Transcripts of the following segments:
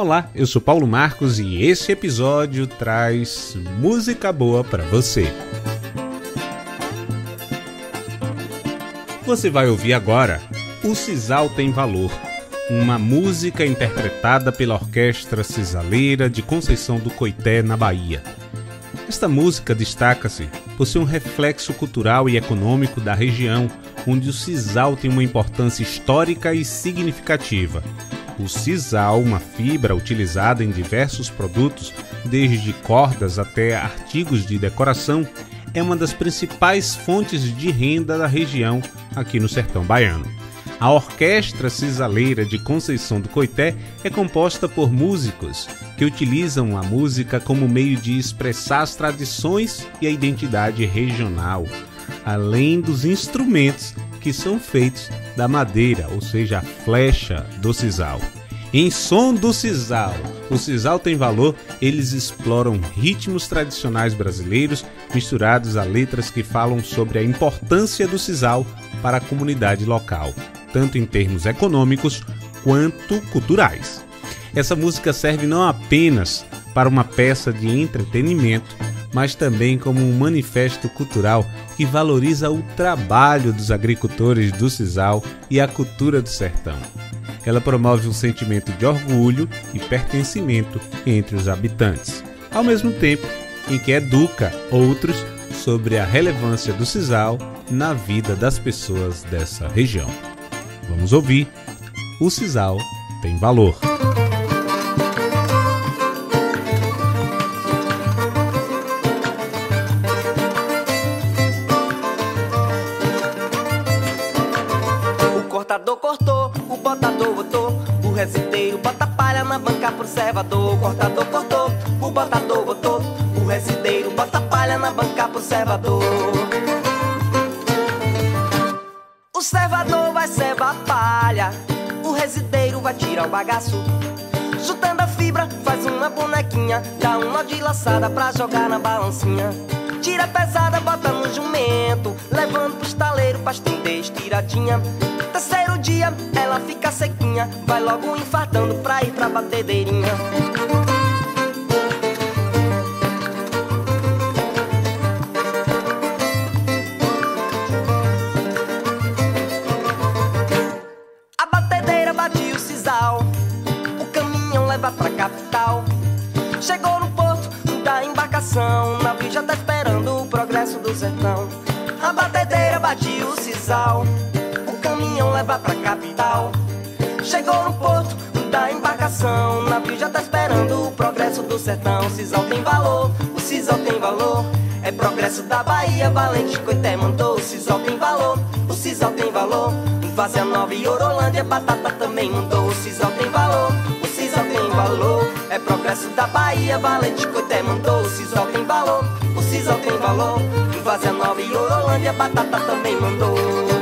Olá, eu sou Paulo Marcos e esse episódio traz música boa para você. Você vai ouvir agora O Sisal Tem Valor, uma música interpretada pela Orquestra Sisaleira de Conceição do Coité, na Bahia. Esta música destaca-se por ser um reflexo cultural e econômico da região, onde o sisal tem uma importância histórica e significativa. O sisal, uma fibra utilizada em diversos produtos, desde cordas até artigos de decoração, é uma das principais fontes de renda da região aqui no sertão baiano. A Orquestra Sisaleira de Conceição do Coité é composta por músicos que utilizam a música como meio de expressar as tradições e a identidade regional, além dos instrumentos que são feitos da madeira, ou seja, a flecha do sisal. Em Som do Sisal, O Sisal Tem Valor, eles exploram ritmos tradicionais brasileiros misturados a letras que falam sobre a importância do sisal para a comunidade local, tanto em termos econômicos quanto culturais. Essa música serve não apenas para uma peça de entretenimento, mas também como um manifesto cultural que valoriza o trabalho dos agricultores do sisal e a cultura do sertão. Ela promove um sentimento de orgulho e pertencimento entre os habitantes, ao mesmo tempo em que educa outros sobre a relevância do sisal na vida das pessoas dessa região. Vamos ouvir O Sisal Tem Valor. O cortador cortou, o botador botou, o resideiro bota palha na banca pro servador. O cortador cortou, o botador botou, o resideiro bota palha na banca pro servador. O servador vai servar palha, o resideiro vai tirar o bagaço. Juntando a fibra, faz uma bonequinha, dá uma de laçada pra jogar na balancinha. Tira pesada, bota no jumento, levando pro estaleiro pra estender estiradinha. Terceiro dia, ela fica sequinha, vai logo infartando pra ir pra batedeirinha. A batedeira bate o sisal, o caminhão leva pra capital. Chegou no porto da embarcação, o navio já tá esperando o progresso do sertão. A batedeira bate o sisal, o caminhão leva pra capital. Chegou no porto da embarcação, o navio já tá esperando o progresso do sertão. O sisal tem valor, o sisal tem valor, é progresso da Bahia, Valente Coité mandou. O sisal tem valor, o sisal tem valor, Várzea Nova e Orolândia, Batata também mandou. O sisal tem valor, o sisal tem valor, é progresso da Bahia, Valente Coité mandou. O sisal tem valor, o sisal tem valor, Várzea Nova e Orolândia, Batata também mandou.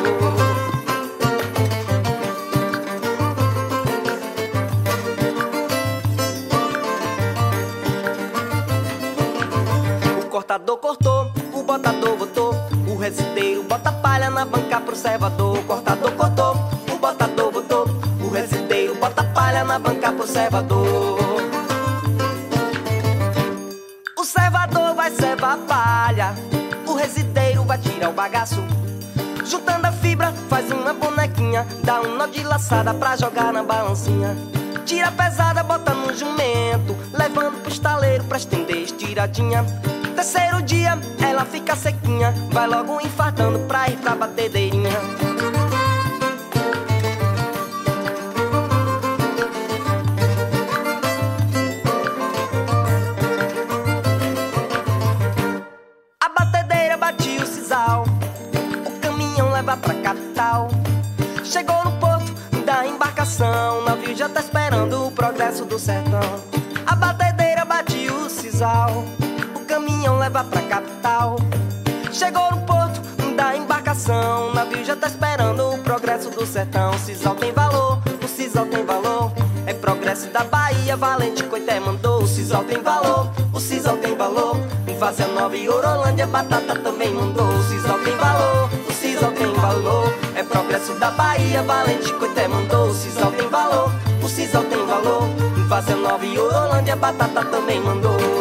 O cortador cortou, o botador botou, o resideiro bota palha na banca pro servador. O cortador cortou, o botador botou, o resideiro bota palha na banca pro servador. O servador vai servar palha, o resideiro vai tirar o bagaço. Juntando a fibra, faz uma bonequinha, dá um nó de laçada pra jogar na balancinha. Tira pesada, bota no jumento, levando pro estaleiro pra estender estiradinha. Terceiro dia, ela fica sequinha, vai logo infartando pra ir pra batedeirinha. A batedeira bate o sisal, o caminhão leva pra capital. Chegou no porto da embarcação, o navio já tá esperando o progresso do sertão. A batedeira bate o sisal, o caminhão leva pra capital. Chegou no porto da embarcação, o navio já tá esperando o progresso do sertão. O sisal tem valor, o sisal tem valor, é progresso da Bahia, Valente Coité mandou. O sisal tem valor, o sisal tem valor, Várzea Nova e Orolândia, Batata também mandou. O sisal tem valor, o sisal tem valor, é progresso da Bahia, Valente Coité mandou. O sisal tem valor, o sisal tem valor, Várzea Nova e Horolândia, batata também mandou.